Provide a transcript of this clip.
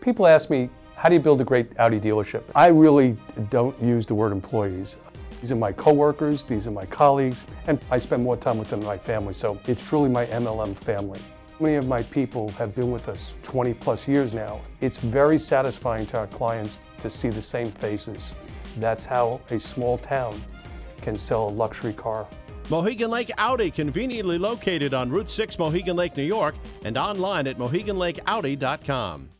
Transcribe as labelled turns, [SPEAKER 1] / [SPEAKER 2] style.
[SPEAKER 1] people ask me, how do you build a great Audi dealership? I really don't use the word employees. These are my coworkers, these are my colleagues, and I spend more time with them than my family, so it's truly my MLM family. Many of my people have been with us 20 plus years now. It's very satisfying to our clients to see the same faces. That's how a small town can sell a luxury car.
[SPEAKER 2] Mohegan Lake Audi, conveniently located on Route 6, Mohegan Lake, New York, and online at MoheganLakeAudi.com.